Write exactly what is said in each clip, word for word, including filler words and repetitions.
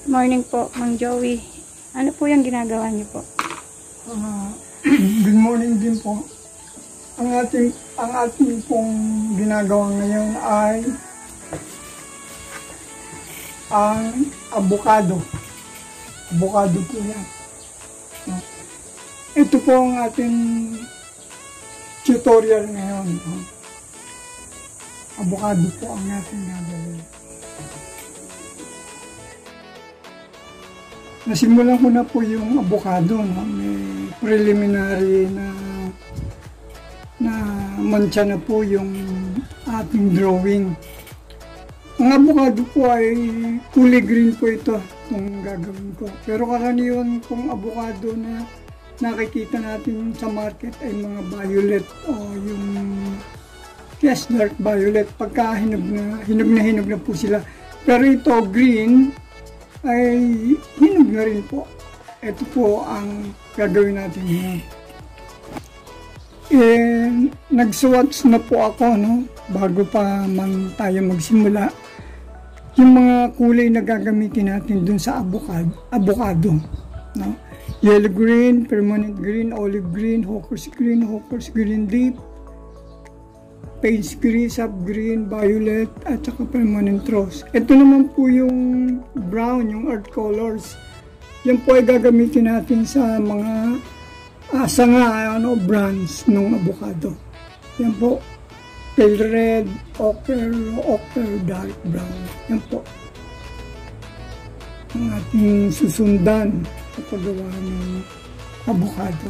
Morning po, Mang Joey. Ano po yung ginagawa niyo po? Uh, good morning din po. Ang ating, ang ating pong ginagawa ngayon ay ang avocado. Avocado po yan. No? Ito po ang ating tutorial ngayon. No? Avocado po ang ating gagawin. Nasimulan ko na po yung avocado, no? May preliminary na na mancha na po yung ating drawing. Ang avocado po ay kulay green po ito, itong gagawin ko. Pero karaniwan pong avocado na nakikita natin sa market ay mga violet o yung yes, dark violet. Pagka hinog na, hinog na hinog na po sila. Pero ito green ay hinog na rin po. Ito po ang gagawin natin ngayon. Eh, nag-swatch na po ako, no? Bago pa man tayo magsimula. Yung mga kulay na gagamitin natin dun sa avocado, avocado, no? Yellow green, permanent green, olive green, hawker's green, hawker's green deep, page green, sap green, violet, at saka permanent rose. Ito naman po yung brown, yung earth colors. Yan po ay gagamitin natin sa mga uh, sanga, ano, brands ng avocado. Yan po, pale red, ocher, ocher, dark brown. Yan po ang ating susundan sa paggawa ng avocado.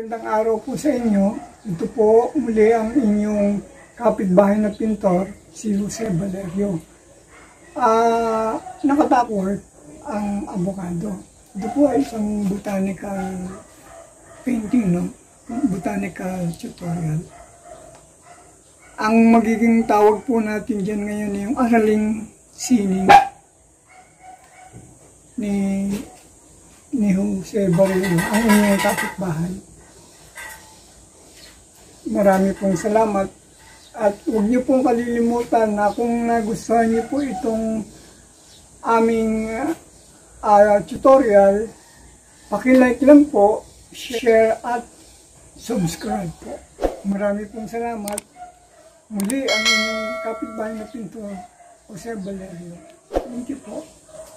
Magandang araw po sa inyo. Ito po muli ang inyong kapitbahay na pintor, si Jose Valerio. Uh, Nakatapos ang Avocado. Ito po ay isang botanical painting, no? Botanical tutorial. Ang magiging tawag po natin dyan ngayon ay yung Aralin sining ni ni Jose Valerio, ang inyong kapitbahay. Marami pong salamat at huwag niyo pong kalilimutan na kung nagustuhan niyo po itong aming uh, tutorial, paki-like lang po, share at subscribe po. Marami pong salamat. Muli ang inyong kapitbahay na pintor, Jose Valerio. Thank you po.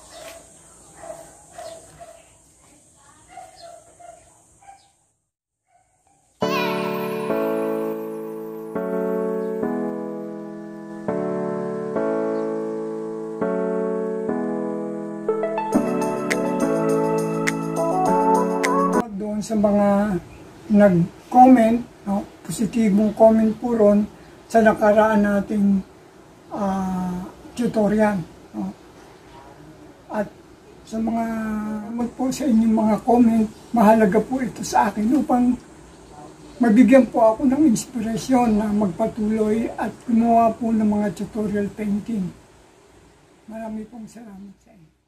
Sa mga nag-comment, no, positibong comment po ron sa nakaraan nating uh, tutorial. No. At sa mga mag po sa inyong mga comment, mahalaga po ito sa akin upang mabigyan po ako ng inspirasyon na magpatuloy at gumawa po ng mga tutorial painting. Marami pong salamat sa inyo.